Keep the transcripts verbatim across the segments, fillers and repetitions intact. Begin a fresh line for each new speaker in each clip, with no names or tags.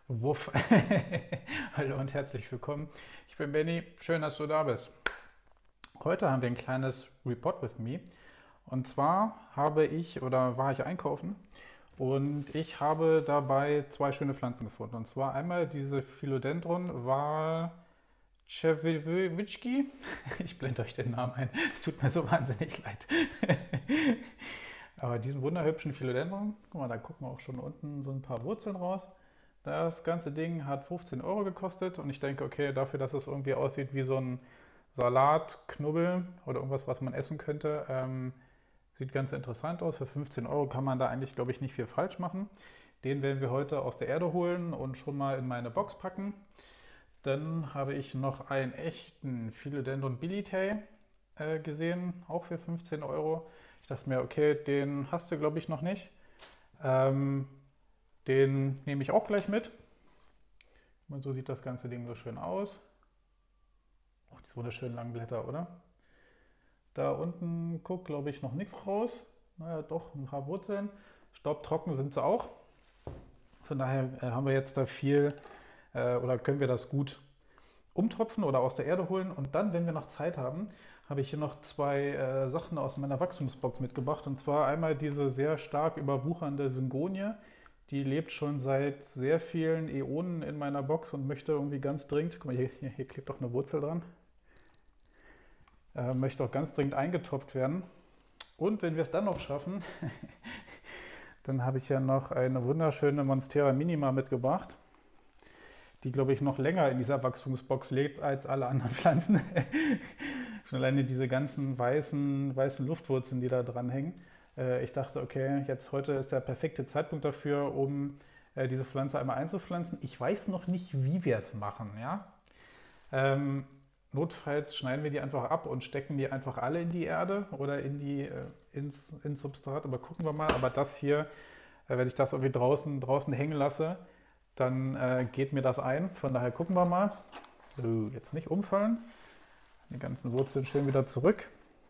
Wuff. Hallo und herzlich willkommen. Ich bin Benny. Schön, dass du da bist. Heute haben wir ein kleines Report with me. Und zwar habe ich oder war ich einkaufen und ich habe dabei zwei schöne Pflanzen gefunden. Und zwar einmal diese Philodendron Walczewicki. Ich blende euch den Namen ein. Es tut mir so wahnsinnig leid. Aber diesen wunderhübschen Philodendron, guck mal, da gucken wir auch schon unten so ein paar Wurzeln raus. Das ganze Ding hat fünfzehn Euro gekostet und ich denke, okay, dafür, dass es irgendwie aussieht wie so ein Salatknubbel oder irgendwas, was man essen könnte, ähm, sieht ganz interessant aus. Für fünfzehn Euro kann man da eigentlich, glaube ich, nicht viel falsch machen. Den werden wir heute aus der Erde holen und schon mal in meine Box packen. Dann habe ich noch einen echten Philodendron Bilitei äh, gesehen, auch für fünfzehn Euro. Ich dachte mir, okay, den hast du, glaube ich, noch nicht. Ähm, Den nehme ich auch gleich mit. Und so sieht das ganze Ding so schön aus. Oh, diese wunderschönen langen Blätter, oder? Da unten guckt, glaube ich, noch nichts raus. Naja, doch, ein paar Wurzeln. Staubtrocken sind sie auch. Von daher äh, haben wir jetzt da viel äh, oder können wir das gut umtopfen oder aus der Erde holen. Und dann, wenn wir noch Zeit haben, habe ich hier noch zwei äh, Sachen aus meiner Wachstumsbox mitgebracht. Und zwar einmal diese sehr stark überwuchernde Syngonie. Die lebt schon seit sehr vielen Äonen in meiner Box und möchte irgendwie ganz dringend, guck mal, hier, hier, hier klebt doch eine Wurzel dran, äh, möchte auch ganz dringend eingetopft werden. Und wenn wir es dann noch schaffen, dann habe ich ja noch eine wunderschöne Monstera Minima mitgebracht, die, glaube ich, noch länger in dieser Wachstumsbox lebt als alle anderen Pflanzen. Schon alleine diese ganzen weißen, weißen Luftwurzeln, die da dran hängen. Ich dachte, okay, jetzt heute ist der perfekte Zeitpunkt dafür, um äh, diese Pflanze einmal einzupflanzen. Ich weiß noch nicht, wie wir es machen. Ja? Ähm, notfalls schneiden wir die einfach ab und stecken die einfach alle in die Erde oder in die, äh, ins, ins Substrat. Aber gucken wir mal. Aber das hier, äh, wenn ich das irgendwie draußen, draußen hängen lasse, dann äh, geht mir das ein. Von daher gucken wir mal. Uh, jetzt nicht umfallen. Die ganzen Wurzeln schön wieder zurück.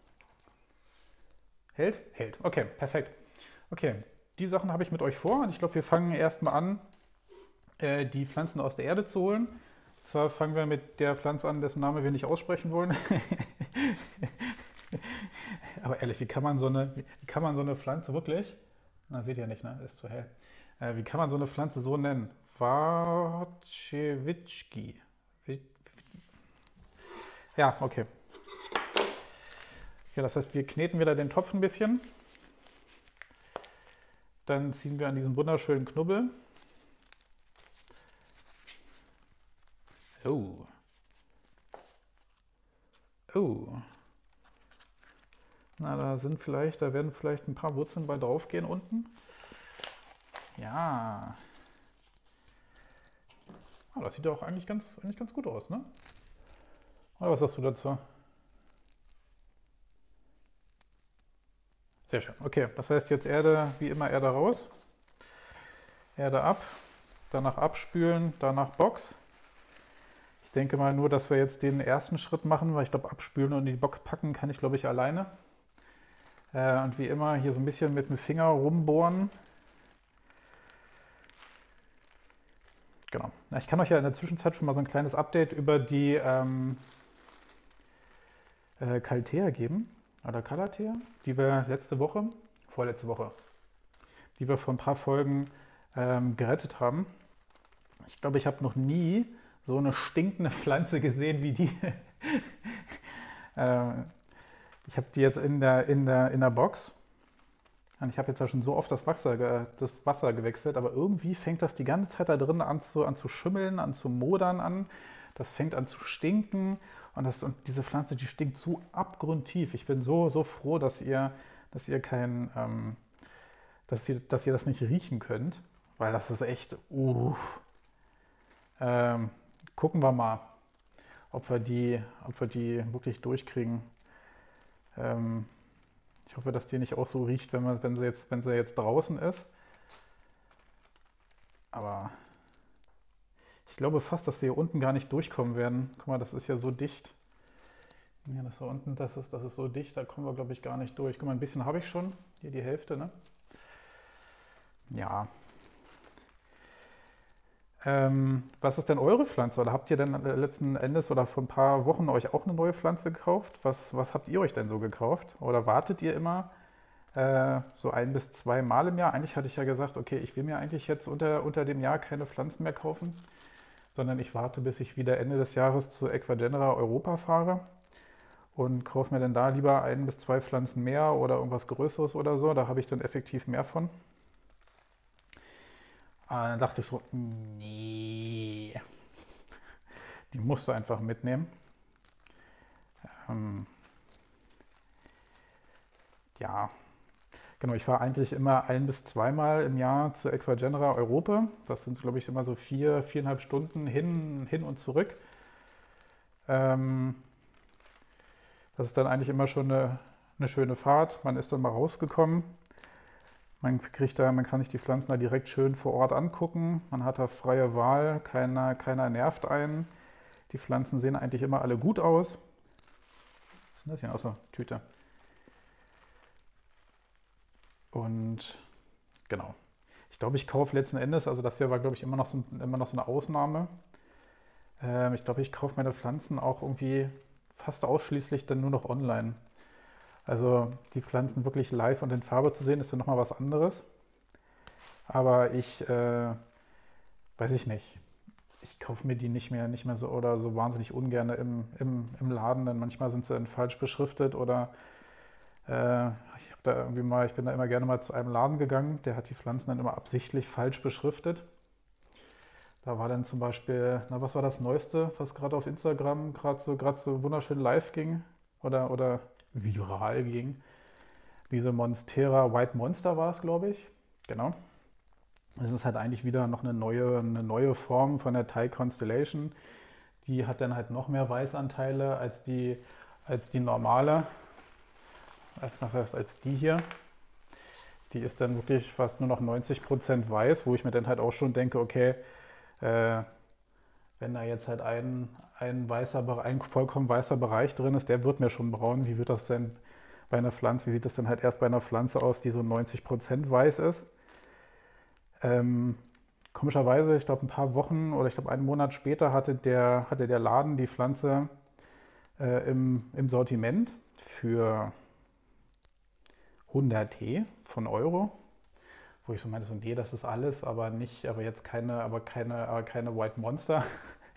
Hält? Hält. Okay, perfekt. Okay, die Sachen habe ich mit euch vor und ich glaube, wir fangen erstmal an, äh, die Pflanzen aus der Erde zu holen. Und zwar fangen wir mit der Pflanze an, dessen Name wir nicht aussprechen wollen. Aber ehrlich, wie kann man so eine, wie kann man so eine Pflanze wirklich, na seht ihr nicht, ne? Ist zu hell. Äh, wie kann man so eine Pflanze so nennen? Warczewicki. Ja, okay. Ja, das heißt, wir kneten wieder den Topf ein bisschen. Dann ziehen wir an diesem wunderschönen Knubbel. Oh. Oh. Na, da sind vielleicht, da werden vielleicht ein paar Wurzeln bei drauf gehen unten. Ja. Ah, das sieht ja auch eigentlich ganz, eigentlich ganz gut aus, ne? Oder was sagst du dazu? Sehr schön. Okay, das heißt jetzt Erde, wie immer Erde raus. Erde ab, danach abspülen, danach Box. Ich denke mal nur, dass wir jetzt den ersten Schritt machen, weil ich glaube, abspülen und in die Box packen kann ich, glaube ich, alleine. Äh, und wie immer hier so ein bisschen mit dem Finger rumbohren. Genau. Ich kann euch ja in der Zwischenzeit schon mal so ein kleines Update über die ähm, äh, Calthea geben. Oder Calathea, die wir letzte Woche, vorletzte Woche, die wir vor ein paar Folgen ähm, gerettet haben. Ich glaube, ich habe noch nie so eine stinkende Pflanze gesehen wie die. äh, ich habe die jetzt in der, in der, in der Box. Und ich habe jetzt ja schon so oft das Wasser, das Wasser gewechselt, aber irgendwie fängt das die ganze Zeit da drin an zu, an zu schimmeln, an zu modern an. Das fängt an zu stinken. Und, das, und diese Pflanze, die stinkt so abgrundtief. Ich bin so, so froh, dass ihr, dass ihr kein, ähm, dass ihr, dass ihr das nicht riechen könnt, weil das ist echt, uh. Ähm, gucken wir mal, ob wir die, ob wir die wirklich durchkriegen. Ähm, ich hoffe, dass die nicht auch so riecht, wenn, man, wenn, sie jetzt, wenn sie jetzt draußen ist. Aber ich glaube fast, dass wir hier unten gar nicht durchkommen werden. Guck mal, das ist ja so dicht. Ja, das da unten, das ist, das ist so dicht, da kommen wir, glaube ich, gar nicht durch. Guck mal, ein bisschen habe ich schon. Hier die Hälfte, ne? Ja. Ähm, was ist denn eure Pflanze? Oder habt ihr denn äh, letzten Endes oder vor ein paar Wochen euch auch eine neue Pflanze gekauft? Was, was habt ihr euch denn so gekauft? Oder wartet ihr immer äh, so ein bis zwei Mal im Jahr? Eigentlich hatte ich ja gesagt, okay, ich will mir eigentlich jetzt unter, unter dem Jahr keine Pflanzen mehr kaufen, sondern ich warte, bis ich wieder Ende des Jahres zu Equagenera Europa fahre und kaufe mir dann da lieber ein bis zwei Pflanzen mehr oder irgendwas Größeres oder so. Da habe ich dann effektiv mehr von. Aber dann dachte ich so, nee, die musst du einfach mitnehmen. Ähm, ja, genau, ich fahre eigentlich immer ein bis zweimal im Jahr zu Equagenera Europa. Das sind, glaube ich, immer so vier, viereinhalb Stunden hin, hin und zurück. Ähm, das ist dann eigentlich immer schon eine, eine schöne Fahrt. Man ist dann mal rausgekommen. Man kriegt da, man kann sich die Pflanzen da direkt schön vor Ort angucken. Man hat da freie Wahl, keiner, keiner nervt einen. Die Pflanzen sehen eigentlich immer alle gut aus. Was ist das hier? Außer Tüte. Und genau. Ich glaube, ich kaufe letzten Endes, also das hier war, glaube ich, immer noch so, immer noch so eine Ausnahme. Ähm, ich glaube, ich kaufe meine Pflanzen auch irgendwie fast ausschließlich dann nur noch online. Also die Pflanzen wirklich live und in Farbe zu sehen, ist ja nochmal was anderes. Aber ich, äh, weiß ich nicht. Ich kaufe mir die nicht mehr, nicht mehr so oder so wahnsinnig ungern im, im, im Laden, denn manchmal sind sie dann falsch beschriftet oder äh, ich habe da irgendwie mal, ich bin da immer gerne mal zu einem Laden gegangen, der hat die Pflanzen dann immer absichtlich falsch beschriftet. Da war dann zum Beispiel, na, was war das Neueste, was gerade auf Instagram gerade so, gerade so wunderschön live ging oder, oder viral ging? Diese Monstera White Monster war es, glaube ich. Genau. Es ist halt eigentlich wieder noch eine neue, eine neue Form von der Thai Constellation. Die hat dann halt noch mehr Weißanteile als die, als die normale. Als, das heißt, als die hier. Die ist dann wirklich fast nur noch neunzig Prozent weiß, wo ich mir dann halt auch schon denke, okay, äh, wenn da jetzt halt ein, ein, weißer, ein vollkommen weißer Bereich drin ist, der wird mir schon braun. Wie wird das denn bei einer Pflanze, wie sieht das denn halt erst bei einer Pflanze aus, die so neunzig Prozent weiß ist? Ähm, komischerweise, ich glaube ein paar Wochen oder ich glaube einen Monat später hatte der, hatte der Laden die Pflanze äh, im, im Sortiment für hundert T von Euro, wo ich so meinte, so, nee, das ist alles, aber nicht, aber jetzt keine, aber keine, aber keine White Monster.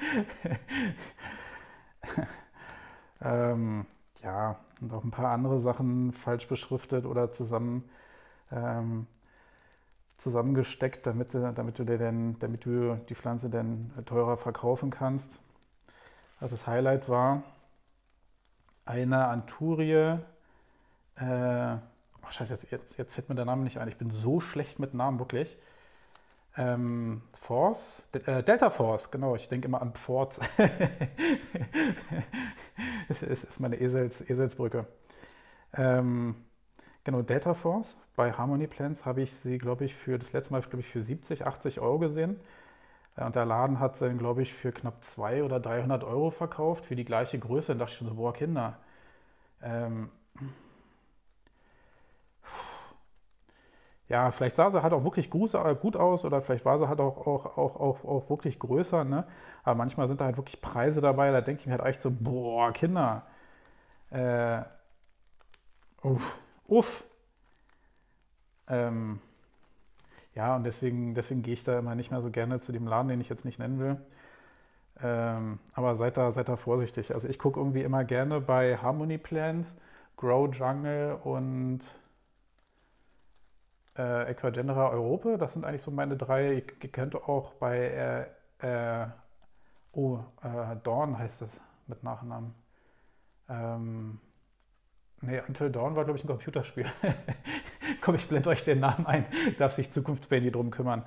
ähm, ja, und auch ein paar andere Sachen falsch beschriftet oder zusammen, ähm, zusammengesteckt, damit, damit, du dir denn, damit du die Pflanze dann teurer verkaufen kannst. Also das Highlight war eine Anturie, äh, oh scheiße, jetzt, jetzt, jetzt fällt mir der Name nicht ein. Ich bin so schlecht mit Namen, wirklich. Ähm, Force, äh, Delta Force, genau, ich denke immer an Pforts. Das ist, ist meine Esels, Eselsbrücke. Ähm, genau, Delta Force. Bei Harmony Plants habe ich sie, glaube ich, für das letzte Mal, glaube ich, für siebzig, achtzig Euro gesehen. Und der Laden hat sie, glaube ich, für knapp zweihundert oder dreihundert Euro verkauft, für die gleiche Größe. Dann dachte ich schon so, boah, Kinder. Ähm, ja, vielleicht sah sie halt auch wirklich gut aus oder vielleicht war sie halt auch, auch, auch, auch, auch wirklich größer, ne? Aber manchmal sind da halt wirklich Preise dabei, da denke ich mir halt echt so, boah, Kinder. Äh, uff, uff. Ähm, ja, und deswegen, deswegen gehe ich da immer nicht mehr so gerne zu dem Laden, den ich jetzt nicht nennen will. Ähm, aber seid da, seid da vorsichtig. Also ich gucke irgendwie immer gerne bei Harmony Plants, Grow Jungle und äh, Equagenera Europe. Das sind eigentlich so meine drei. Ihr, ihr könnt auch bei äh, äh, oh, äh, Dawn heißt es mit Nachnamen. Ähm, nee, Until Dawn war, glaube ich, ein Computerspiel. Komm, ich blende euch den Namen ein. Darf sich Zukunftsbaby drum kümmern.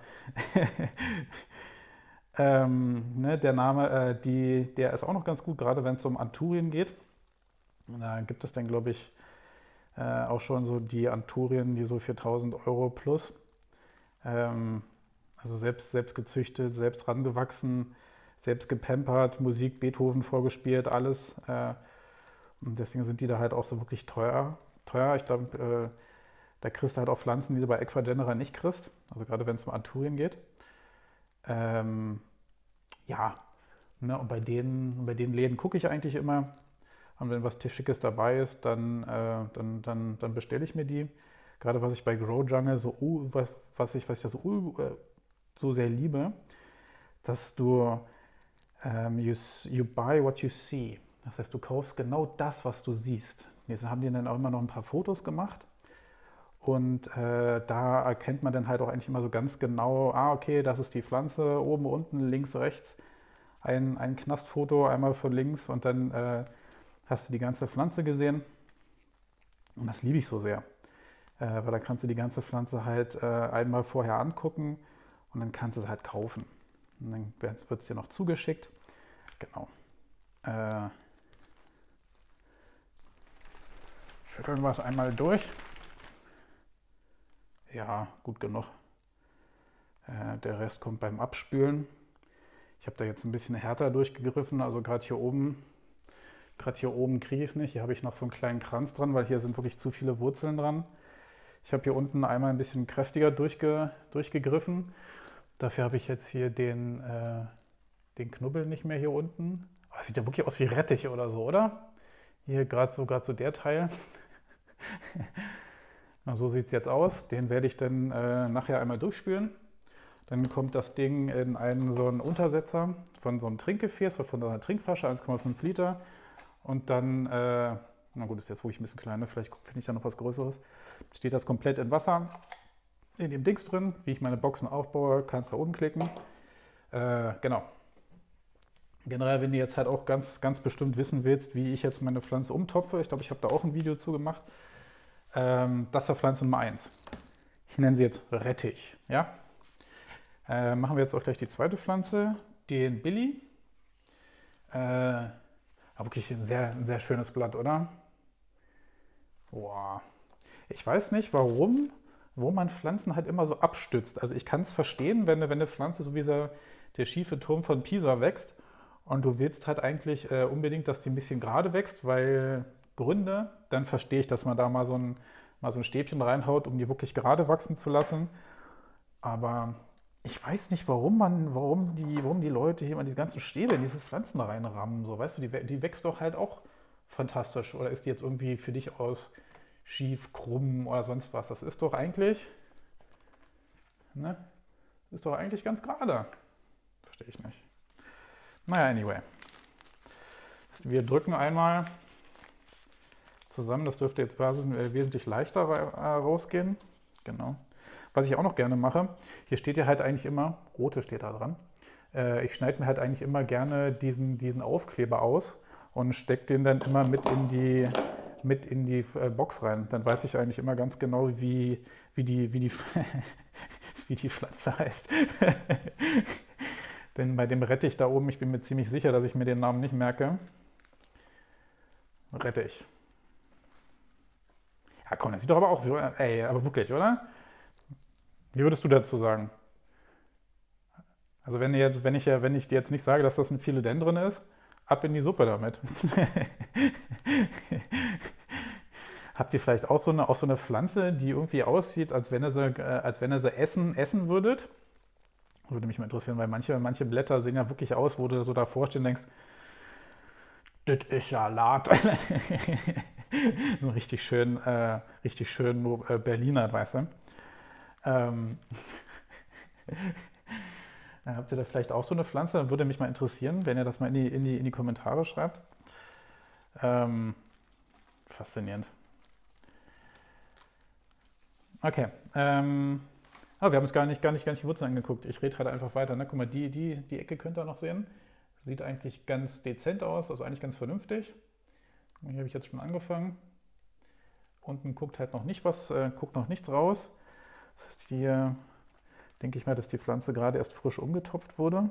ähm, ne, der Name, äh, die, der ist auch noch ganz gut, gerade wenn es um Anturien geht. Da gibt es dann, glaube ich, äh, auch schon so die Anturien, die so für tausend Euro plus. Ähm, also selbst, selbst gezüchtet, selbst rangewachsen, selbst gepampert, Musik, Beethoven vorgespielt, alles. Äh, und deswegen sind die da halt auch so wirklich teuer. teuer. Ich glaube, äh, da kriegst du halt auch Pflanzen, die du bei Equagenera nicht kriegst. Also gerade wenn es um Anturien geht. Ähm, ja, ne, und bei den, bei den Läden gucke ich eigentlich immer. Und wenn was Schickes dabei ist, dann, äh, dann, dann, dann bestelle ich mir die. Gerade was ich bei Grow Jungle so, uh, was, was ich, was ich da so, uh, so sehr liebe, dass du ähm, you, you buy what you see. Das heißt, du kaufst genau das, was du siehst. Jetzt haben die dann auch immer noch ein paar Fotos gemacht. Und äh, da erkennt man dann halt auch eigentlich immer so ganz genau, ah, okay, das ist die Pflanze, oben, unten, links, rechts. Ein, ein Knastfoto, einmal von links und dann äh, hast du die ganze Pflanze gesehen. Und das liebe ich so sehr. Äh, weil da kannst du die ganze Pflanze halt äh, einmal vorher angucken und dann kannst du es halt kaufen. Und dann wird es dir noch zugeschickt. Genau. Äh, schütteln wir es einmal durch. Ja, gut genug. Äh, der Rest kommt beim Abspülen. Ich habe da jetzt ein bisschen härter durchgegriffen, also gerade hier oben, gerade hier oben kriege ich es nicht. Hier habe ich noch so einen kleinen Kranz dran, weil hier sind wirklich zu viele Wurzeln dran. Ich habe hier unten einmal ein bisschen kräftiger durchge, durchgegriffen. Dafür habe ich jetzt hier den, äh, den Knubbel nicht mehr hier unten. Oh, das sieht ja wirklich aus wie Rettich oder so, oder? Hier gerade so, gerade so der Teil. Na, so sieht es jetzt aus. Den werde ich dann äh, nachher einmal durchspülen. Dann kommt das Ding in einen so einen Untersetzer von so einem Trinkgefäß oder von so einer Trinkflasche, eins Komma fünf Liter. Und dann, äh, na gut, ist jetzt wirklich ein bisschen kleiner, vielleicht finde ich da noch was Größeres. Steht das komplett in Wasser, in dem Dings drin. Wie ich meine Boxen aufbaue, kannst du da oben klicken. Äh, genau. Generell, wenn du jetzt halt auch ganz, ganz bestimmt wissen willst, wie ich jetzt meine Pflanze umtopfe, ich glaube, ich habe da auch ein Video zu gemacht. Ähm, das war Pflanze Nummer eins. Ich nenne sie jetzt Rettich. Ja? Äh, machen wir jetzt auch gleich die zweite Pflanze, den Billy. Äh, aber wirklich ein sehr, ein sehr schönes Blatt, oder? Boah. Ich weiß nicht, warum, wo man Pflanzen halt immer so abstützt. Also ich kann es verstehen, wenn, wenn eine Pflanze so wie der, der schiefe Turm von Pisa wächst und du willst halt eigentlich äh, unbedingt, dass die ein bisschen gerade wächst, weil Gründe, dann verstehe ich, dass man da mal so ein, mal so ein Stäbchen reinhaut, um die wirklich gerade wachsen zu lassen. Aber ich weiß nicht, warum man, warum die, warum die Leute hier mal diese ganzen Stäbe in diese Pflanzen reinrammen. So, weißt du, die, die wächst doch halt auch fantastisch. Oder ist die jetzt irgendwie für dich aus schief, krumm oder sonst was? Das ist doch eigentlich, ne? Ist doch eigentlich ganz gerade. Verstehe ich nicht. Naja, anyway. Wir drücken einmal zusammen. Das dürfte jetzt wesentlich leichter rausgehen. Genau. Was ich auch noch gerne mache, hier steht ja halt eigentlich immer, rote steht da dran, äh, ich schneide mir halt eigentlich immer gerne diesen, diesen Aufkleber aus und stecke den dann immer mit in die, mit in die äh, Box rein. Dann weiß ich eigentlich immer ganz genau, wie, wie, die, wie, die, wie die Pflanze heißt. Denn bei dem Rettich da oben, ich bin mir ziemlich sicher, dass ich mir den Namen nicht merke. Rettich. Ja komm, das sieht doch aber auch so, ey, aber wirklich, oder? Wie würdest du dazu sagen? Also wenn, jetzt, wenn, ich, wenn ich dir jetzt nicht sage, dass das ein Philodendron ist, ab in die Suppe damit. Habt ihr vielleicht auch so, eine, auch so eine Pflanze, die irgendwie aussieht, als wenn ihr sie, äh, als wenn ihr sie essen, essen würdet? Würde mich mal interessieren, weil manche, manche Blätter sehen ja wirklich aus, wo du so davor stehst und denkst, das ist Salat. So richtig schön, äh, richtig schön äh, Berliner, weißt du? Ähm, habt ihr da vielleicht auch so eine Pflanze? Dann würde mich mal interessieren, wenn ihr das mal in die, in die, in die Kommentare schreibt. Ähm, faszinierend. Okay. Ähm, oh, wir haben uns gar nicht, gar nicht, gar nicht die Wurzeln angeguckt. Ich rede halt einfach weiter. Ne? Guck mal, die, die, die Ecke könnt ihr noch sehen. Sieht eigentlich ganz dezent aus, also eigentlich ganz vernünftig. Hier habe ich jetzt schon angefangen. Unten guckt halt noch nicht was, äh, guckt noch nichts raus. Das heißt, hier denke ich mal, dass die Pflanze gerade erst frisch umgetopft wurde.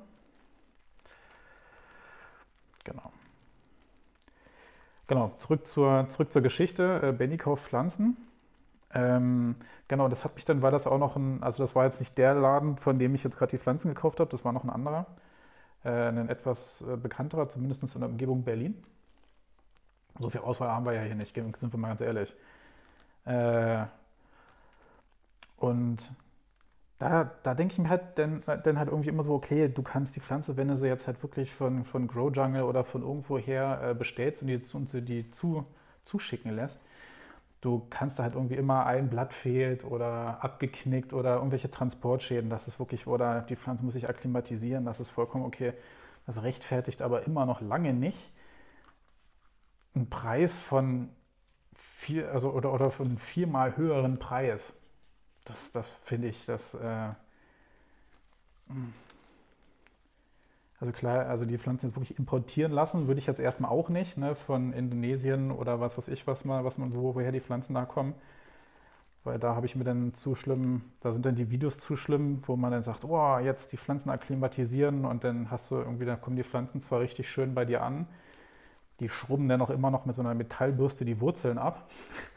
Genau. Genau, zurück zur, zurück zur Geschichte. Äh, Benny kauft Pflanzen. Ähm, genau, das hat mich dann, war das auch noch ein, also das war jetzt nicht der Laden, von dem ich jetzt gerade die Pflanzen gekauft habe, das war noch ein anderer. Äh, ein etwas äh, bekannterer, zumindest in der Umgebung Berlin. So viel Auswahl haben wir ja hier nicht, sind wir mal ganz ehrlich. Äh, und Da, da denke ich mir halt dann, dann halt irgendwie immer so, okay, du kannst die Pflanze, wenn du sie jetzt halt wirklich von, von Grow Jungle oder von irgendwoher äh, bestellst und die, und sie die zu, zuschicken lässt, du kannst da halt irgendwie immer ein Blatt fehlt oder abgeknickt oder irgendwelche Transportschäden, das ist wirklich, oder die Pflanze muss sich akklimatisieren, das ist vollkommen okay. Das rechtfertigt aber immer noch lange nicht einen Preis von vier, also oder, oder von viermal höheren Preis. Das, das finde ich, das, äh, also klar, also die Pflanzen jetzt wirklich importieren lassen, würde ich jetzt erstmal auch nicht, ne, von Indonesien oder was weiß ich, was mal, was man, wo, woher die Pflanzen da kommen. Weil da habe ich mir dann zu schlimm, da sind dann die Videos zu schlimm, wo man dann sagt, oh, jetzt die Pflanzen akklimatisieren und dann hast du irgendwie, dann kommen die Pflanzen zwar richtig schön bei dir an, die schrubben dann auch immer noch mit so einer Metallbürste die Wurzeln ab.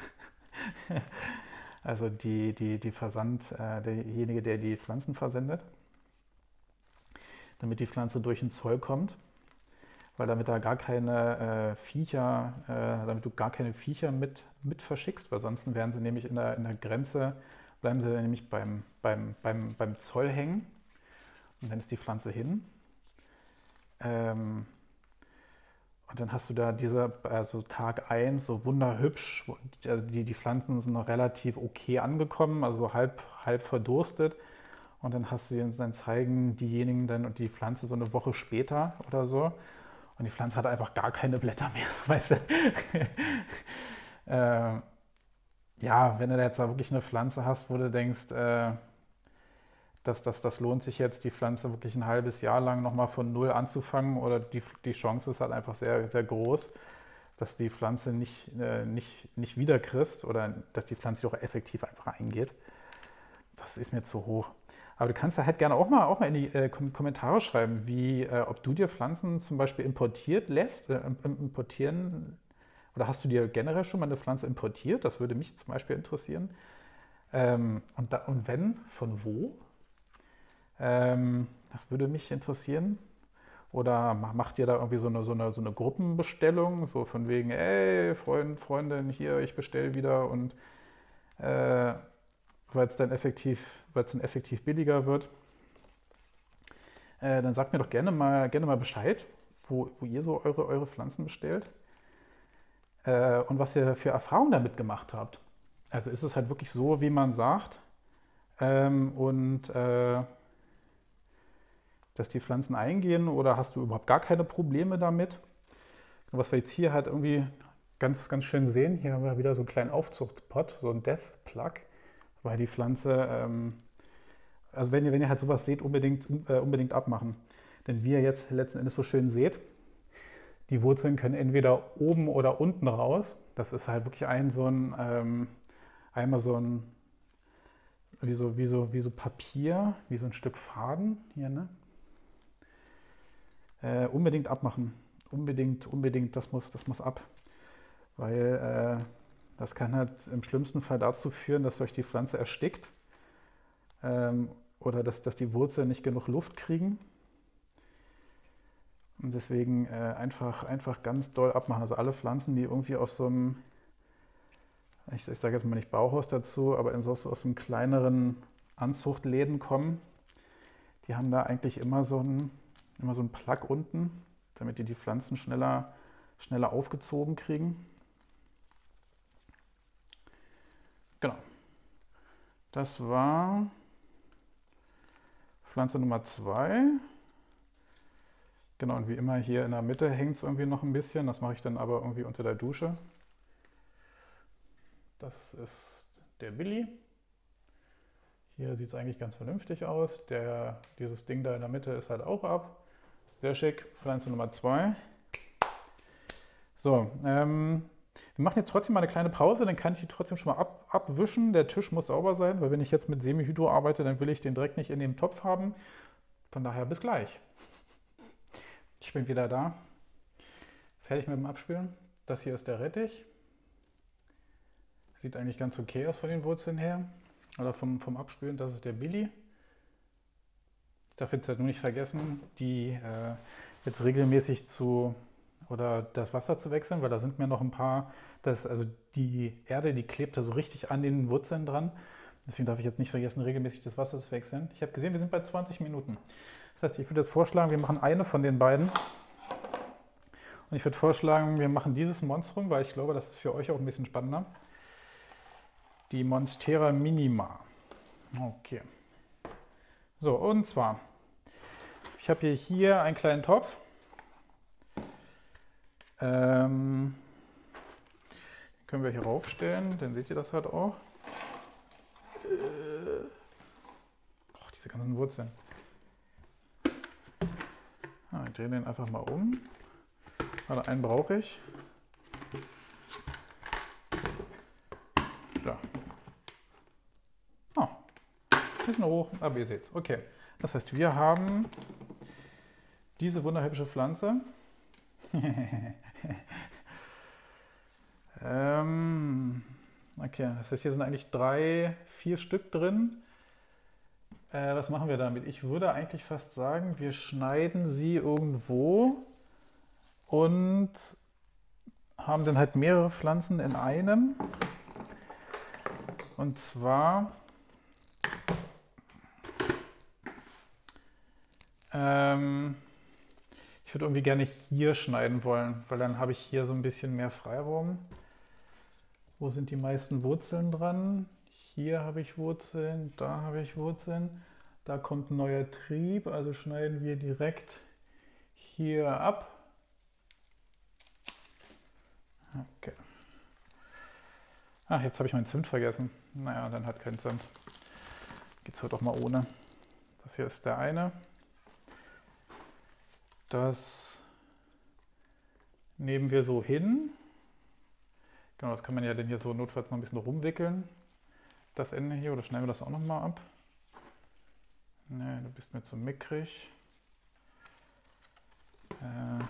Also die, die, die Versand, äh, derjenige, der die Pflanzen versendet, damit die Pflanze durch den Zoll kommt, weil damit da gar keine äh, Viecher, äh, damit du gar keine Viecher mit, mit verschickst, weil sonst werden sie nämlich in der, in der Grenze, bleiben sie dann nämlich beim, beim, beim, beim Zoll hängen und dann ist die Pflanze hin. Ähm, und dann hast du da diese, also Tag eins so wunderhübsch, also die, die Pflanzen sind noch relativ okay angekommen, also halb, halb verdurstet. Und dann hast du, dann zeigen diejenigen dann und die Pflanze so eine Woche später oder so. Und die Pflanze hat einfach gar keine Blätter mehr, so weißt du. äh, ja, wenn du da jetzt da wirklich eine Pflanze hast, wo du denkst, äh, dass das, das lohnt sich jetzt, die Pflanze wirklich ein halbes Jahr lang nochmal von Null anzufangen oder die, die Chance ist halt einfach sehr, sehr groß, dass die Pflanze nicht, äh, nicht, nicht wiederkriegst oder dass die Pflanze auch effektiv einfach eingeht. Das ist mir zu hoch. Aber du kannst ja halt gerne auch mal, auch mal in die äh, Kommentare schreiben, wie, äh, ob du dir Pflanzen zum Beispiel importiert lässt, äh, importieren, oder hast du dir generell schon mal eine Pflanze importiert? Das würde mich zum Beispiel interessieren. Ähm, und, da, und wenn, von wo? Ähm, das würde mich interessieren. Oder macht ihr da irgendwie so eine, so eine, so eine Gruppenbestellung, so von wegen, ey, Freund, Freundin, hier, ich bestelle wieder und äh, weil es dann effektiv, weil es dann effektiv billiger wird, äh, dann sagt mir doch gerne mal, gerne mal Bescheid, wo, wo ihr so eure, eure Pflanzen bestellt äh, und was ihr für Erfahrungen damit gemacht habt. Also ist es halt wirklich so, wie man sagt, ähm, und äh, dass die Pflanzen eingehen oder hast du überhaupt gar keine Probleme damit? Und was wir jetzt hier halt irgendwie ganz, ganz schön sehen, hier haben wir wieder so einen kleinen Aufzuchtspot, so ein Death Plug, weil die Pflanze, ähm, also wenn ihr, wenn ihr halt sowas seht, unbedingt, äh, unbedingt abmachen. Denn wie ihr jetzt letzten Endes so schön seht, die Wurzeln können entweder oben oder unten raus. Das ist halt wirklich ein so ein, ähm, einmal so ein, wie so, wie, so, wie so Papier, wie so ein Stück Faden hier, ne? Äh, unbedingt abmachen. Unbedingt, unbedingt, das muss, das muss ab. Weil äh, das kann halt im schlimmsten Fall dazu führen, dass euch die Pflanze erstickt ähm, oder dass, dass die Wurzeln nicht genug Luft kriegen. Und deswegen äh, einfach, einfach ganz doll abmachen. Also alle Pflanzen, die irgendwie auf so einem, ich, ich sage jetzt mal nicht Bauhaus dazu, aber in so, so aus einem kleineren Anzuchtläden kommen, die haben da eigentlich immer so ein, immer so ein Plug unten, damit die die Pflanzen schneller, schneller aufgezogen kriegen. Genau. Das war Pflanze Nummer zwei. Genau, und wie immer hier in der Mitte hängt es irgendwie noch ein bisschen. Das mache ich dann aber irgendwie unter der Dusche. Das ist der Billy. Hier sieht es eigentlich ganz vernünftig aus. Der, dieses Ding da in der Mitte ist halt auch ab. Sehr schick. Pflanze Nummer zwei. So, ähm, wir machen jetzt trotzdem mal eine kleine Pause, dann kann ich die trotzdem schon mal ab, abwischen. Der Tisch muss sauber sein, weil wenn ich jetzt mit Semi-Hydro arbeite, dann will ich den direkt nicht in dem Topf haben. Von daher bis gleich. Ich bin wieder da. Fertig mit dem Abspülen. Das hier ist der Rettich. Sieht eigentlich ganz okay aus von den Wurzeln her. Oder vom, vom Abspülen, das ist der Billy. Ich darf jetzt halt nur nicht vergessen, die äh, jetzt regelmäßig zu oder das Wasser zu wechseln, weil da sind mir noch ein paar, das, also die Erde, die klebt da so richtig an den Wurzeln dran. Deswegen darf ich jetzt nicht vergessen, regelmäßig das Wasser zu wechseln. Ich habe gesehen, wir sind bei zwanzig Minuten. Das heißt, ich würde jetzt vorschlagen, wir machen eine von den beiden. Und ich würde vorschlagen, wir machen dieses Monstrum, weil ich glaube, das ist für euch auch ein bisschen spannender. Die Monstera Minima. Okay. So, und zwar, ich habe hier, hier einen kleinen Topf. Ähm, den können wir hier raufstellen, dann seht ihr das halt auch. Äh, oh, diese ganzen Wurzeln. Ah, ich drehe den einfach mal um. Also einen brauche ich. Ja. Oh, bisschen hoch, aber ihr seht es. Okay, das heißt, wir haben diese wunderhübsche Pflanze. ähm, okay, das heißt, hier sind eigentlich drei, vier Stück drin. Äh, was machen wir damit? Ich würde eigentlich fast sagen, wir schneiden sie irgendwo und haben dann halt mehrere Pflanzen in einem. Und zwar ähm, ich würde irgendwie gerne hier schneiden wollen, weil dann habe ich hier so ein bisschen mehr Freiraum. Wo sind die meisten Wurzeln dran? Hier habe ich Wurzeln, da habe ich Wurzeln. Da kommt ein neuer Trieb, also schneiden wir direkt hier ab. Okay. Ach, jetzt habe ich meinen Zimt vergessen. Naja, dann hat keinen Zimt. Geht's heute auch mal ohne. Das hier ist der eine. Das nehmen wir so hin. Genau, das kann man ja dann hier so notfalls noch ein bisschen rumwickeln. Das Ende hier, oder schneiden wir das auch noch mal ab? Ne, du bist mir zu mickrig. Äh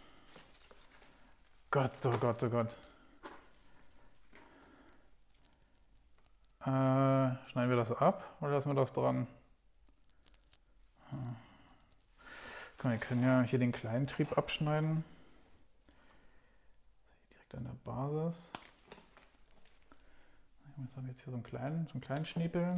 Gott, oh Gott, oh Gott. Äh, schneiden wir das ab oder lassen wir das dran? Hm. Komm, wir können ja hier den kleinen Trieb abschneiden. Direkt an der Basis. Jetzt habe ich jetzt hier so einen kleinen, so einen kleinen Schniepel.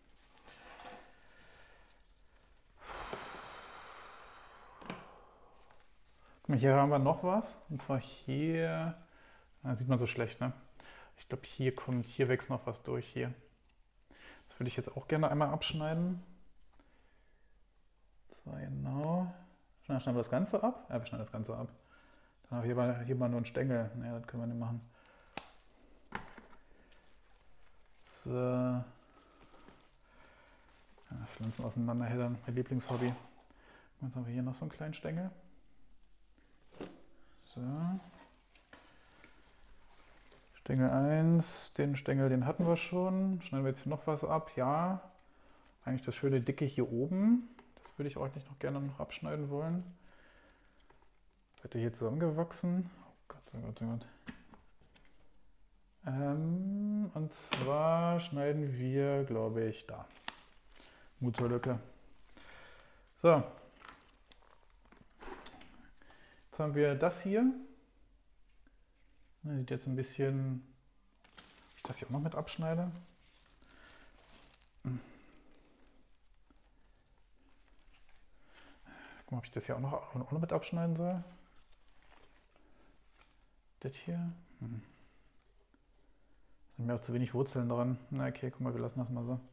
Guck mal, hier haben wir noch was. Und zwar hier. Da sieht man so schlecht, ne? Ich glaube, hier kommt, hier wächst noch was durch hier. Das würde ich jetzt auch gerne einmal abschneiden. So, genau. Schneiden wir das Ganze ab? Ja, wir schneiden das Ganze ab. Dann habe ich hier mal, hier mal nur einen Stängel. Naja, das können wir nicht machen. So. Ja, Pflanzen auseinanderhäldern, mein Lieblingshobby. Jetzt haben wir hier noch so einen kleinen Stängel. So. Stängel eins, den Stängel, den hatten wir schon. Schneiden wir jetzt hier noch was ab? Ja. Eigentlich das schöne dicke hier oben. Das würde ich eigentlich noch gerne noch abschneiden wollen. Seid ihr hier zusammengewachsen? Oh Gott, oh Gott, oh Gott. Ähm, und zwar schneiden wir, glaube ich, da. Mut zur Lücke. So. Jetzt haben wir das hier. Das sieht jetzt ein bisschen, ob ich das hier auch noch mit abschneide. Hm. Guck mal, ob ich das hier auch noch, auch noch mit abschneiden soll. Das hier. Hm. Sind mir auch zu wenig Wurzeln dran. Na okay, guck mal, wir lassen das mal so.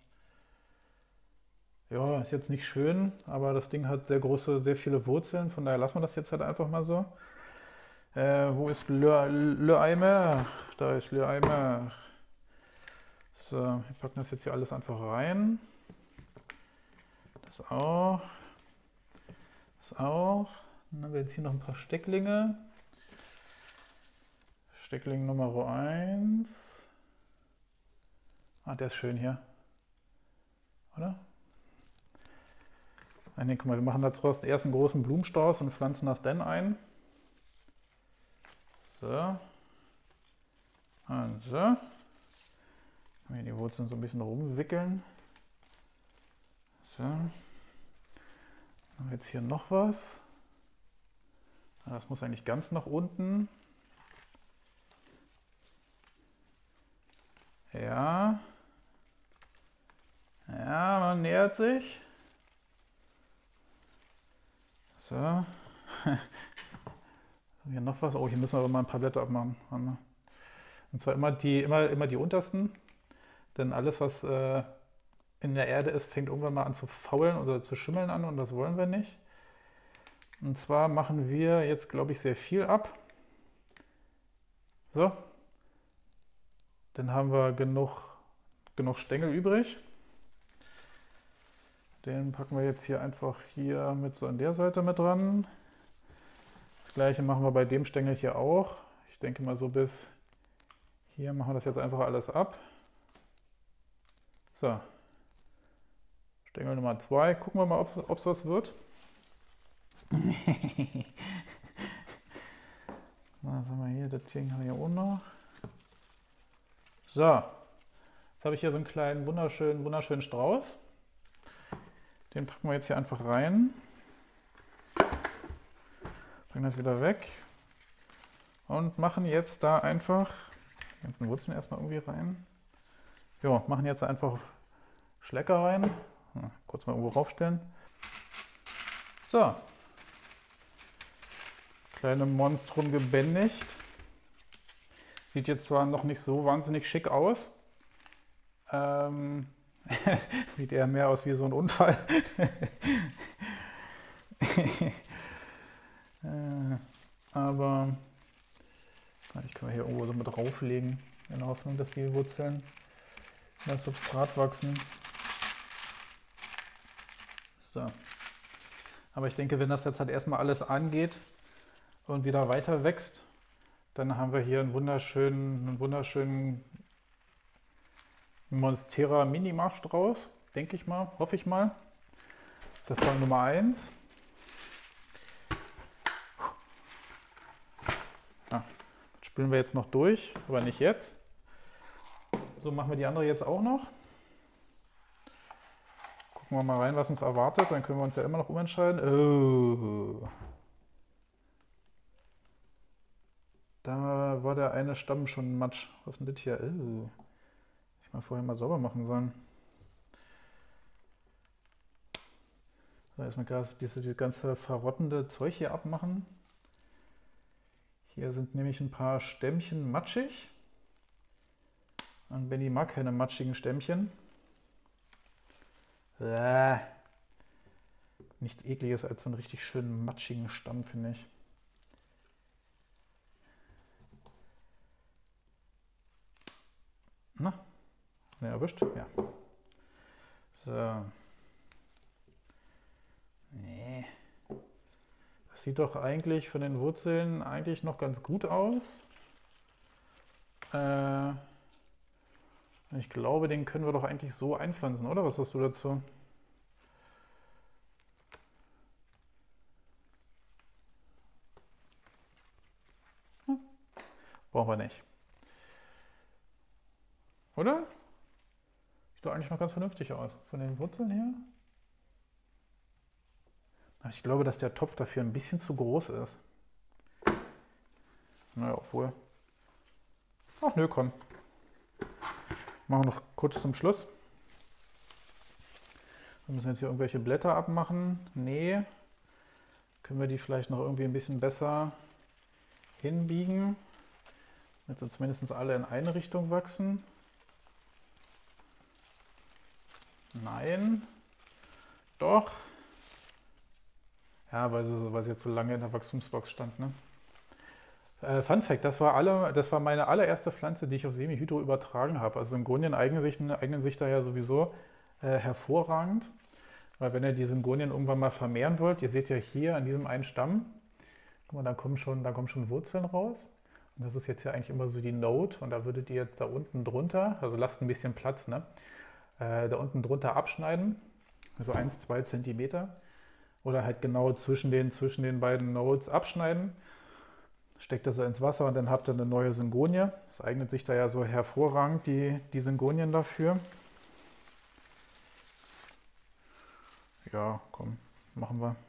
Ja, ist jetzt nicht schön, aber das Ding hat sehr große, sehr viele Wurzeln, von daher lassen wir das jetzt halt einfach mal so. Äh, wo ist Le, Le Eimer? Da ist Le Eimer. So, wir packen das jetzt hier alles einfach rein. Das auch. Das auch. Dann haben wir jetzt hier noch ein paar Stecklinge. Steckling Nummer eins. Ah, der ist schön hier. Oder? Nee, guck mal, wir machen daraus erst einen großen Blumenstrauß und pflanzen das dann ein. So. Und so. Können wir die Wurzeln so ein bisschen rumwickeln. So. Dann haben wir jetzt hier noch was. Das muss eigentlich ganz nach unten. Ja. Ja, man nähert sich. So. Hier noch was. Oh, hier müssen wir aber mal ein paar Blätter abmachen. Und zwar immer die, immer, immer die untersten. Denn alles, was äh, in der Erde ist, fängt irgendwann mal an zu faulen oder zu schimmeln an und das wollen wir nicht. Und zwar machen wir jetzt, glaube ich, sehr viel ab. So. Dann haben wir genug, genug Stängel übrig. Den packen wir jetzt hier einfach hier mit so an der Seite mit dran. Das gleiche machen wir bei dem Stängel hier auch. Ich denke mal so bis hier machen wir das jetzt einfach alles ab. So. Stängel Nummer zwei. Gucken wir mal, ob es was wird. Was haben wir hier? Das Ding haben wir hier oben noch. So. Jetzt habe ich hier so einen kleinen, wunderschönen, wunderschönen Strauß. Den packen wir jetzt hier einfach rein. Bringen das wieder weg. Und machen jetzt da einfach die ganzen Wurzeln erstmal irgendwie rein. Jo, machen jetzt einfach Schlecker rein. Kurz mal irgendwo raufstellen. So. Kleine Monstrum gebändigt. Sieht jetzt zwar noch nicht so wahnsinnig schick aus. Ähm, sieht eher mehr aus wie so ein Unfall. äh, aber ich kann hier irgendwo so mit drauflegen, in der Hoffnung, dass die Wurzeln in das Substrat wachsen. So. Aber ich denke, wenn das jetzt halt erstmal alles angeht und wieder weiter wächst, dann haben wir hier einen wunderschönen, einen wunderschönen Monstera Mini-Marschstrauß, denke ich mal, hoffe ich mal. Das war Nummer eins. Ah, das spülen wir jetzt noch durch, aber nicht jetzt. So machen wir die andere jetzt auch noch. Gucken wir mal rein, was uns erwartet, dann können wir uns ja immer noch umentscheiden. Oh. Da war der eine Stamm schon matsch. Was ist denn das hier? Oh. Ich mal vorher mal sauber machen sollen. So, erstmal diese, diese ganze verrottende Zeug hier abmachen. Hier sind nämlich ein paar Stämmchen matschig. Und Benny mag keine matschigen Stämmchen. Äh. Nichts Ekliges als so einen richtig schönen matschigen Stamm, finde ich. Na? Ne, erwischt? Ja. So. Nee. Das sieht doch eigentlich von den Wurzeln eigentlich noch ganz gut aus. Äh, ich glaube, den können wir doch eigentlich so einpflanzen, oder? Was hast du dazu? Hm. Brauchen wir nicht. Oder? Sieht doch eigentlich noch ganz vernünftig aus. Von den Wurzeln her. Aber ich glaube, dass der Topf dafür ein bisschen zu groß ist. Naja, obwohl. Ach nö, komm. Machen wir noch kurz zum Schluss. Wir müssen jetzt hier irgendwelche Blätter abmachen. Nee. Können wir die vielleicht noch irgendwie ein bisschen besser hinbiegen. Damit sie zumindest alle in eine Richtung wachsen. Nein. Doch. Ja, weil sie, weil sie jetzt so lange in der Wachstumsbox stand. Ne? Äh, Fun Fact, das war, alle, das war meine allererste Pflanze, die ich auf Semi-Hydro übertragen habe. Also Syngonien eignen sich, eignen sich daher sowieso äh, hervorragend. Weil wenn ihr die Syngonien irgendwann mal vermehren wollt, ihr seht ja hier an diesem einen Stamm, guck mal, da kommen schon, da kommen schon Wurzeln raus. Und das ist jetzt ja eigentlich immer so die Node. Und da würdet ihr da unten drunter, also lasst ein bisschen Platz, ne? Äh, da unten drunter abschneiden, so eins, zwei Zentimeter. Oder halt genau zwischen den, zwischen den beiden Nodes abschneiden. Steckt das ins Wasser und dann habt ihr eine neue Syngonie. Das eignet sich da ja so hervorragend, die, die Syngonien dafür. Ja, komm, machen wir.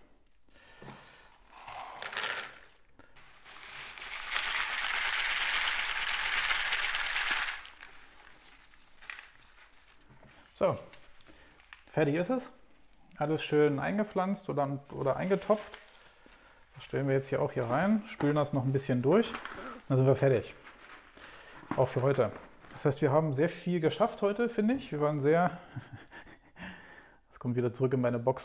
So, fertig ist es. Alles schön eingepflanzt oder, oder eingetopft. Das stellen wir jetzt hier auch hier rein, spülen das noch ein bisschen durch. Dann sind wir fertig. Auch für heute. Das heißt, wir haben sehr viel geschafft heute, finde ich. Wir waren sehr... Das kommt wieder zurück in meine Box.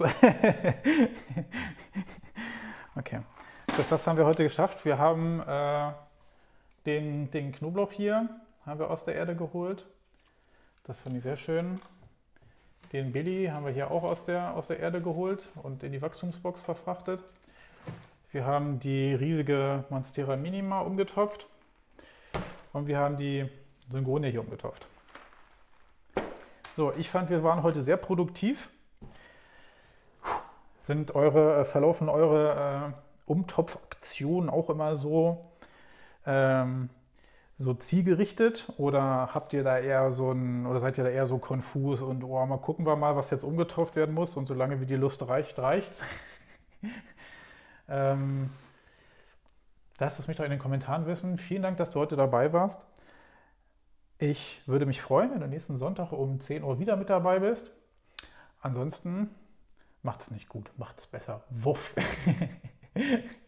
Okay. Das heißt, das haben wir heute geschafft. Wir haben äh, den, den Knoblauch hier haben wir aus der Erde geholt. Das fand ich sehr schön. Den Billy haben wir hier auch aus der, aus der Erde geholt und in die Wachstumsbox verfrachtet. Wir haben die riesige Monstera Minima umgetopft und wir haben die Syngonie hier umgetopft. So, ich fand, wir waren heute sehr produktiv. Sind eure, äh, verlaufen eure äh, Umtopfaktionen auch immer so, ähm, so zielgerichtet oder habt ihr da eher so ein, oder seid ihr da eher so konfus und oh, mal gucken wir mal, was jetzt umgetopft werden muss und solange wie die Lust reicht, reicht's. ähm, lasst es mich doch in den Kommentaren wissen. Vielen Dank, dass du heute dabei warst. Ich würde mich freuen, wenn du nächsten Sonntag um zehn Uhr wieder mit dabei bist. Ansonsten macht es nicht gut, macht es besser. Wuff.